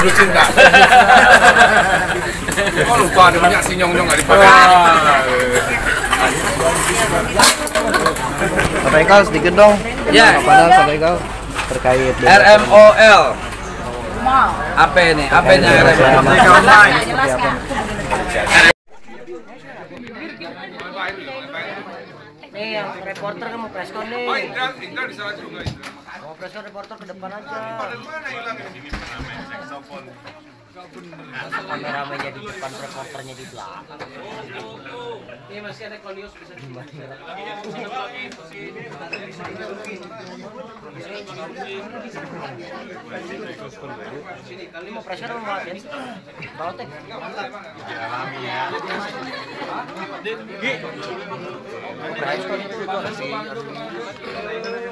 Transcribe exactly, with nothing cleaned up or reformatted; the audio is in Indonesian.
lucu enggak? Oh lupa ada banyak si nyong-nyong nggak dipakai. Sampai kau sedikit dong. Ya. Padahal sampai kau terkait R M O L. Apa ini? Apa ini R M O L? Nih yang reporter kan mau preskon nih. Oh Indra, Indra bisa juga Indra. Mau preskon reporter ke depan aja. Kameramennya di depan, reporternya di belakang. Ini masih ada Kolius bisa gimana? Ini mau preskon mau ngapain? Bawa teh. Preskon itu juga sih.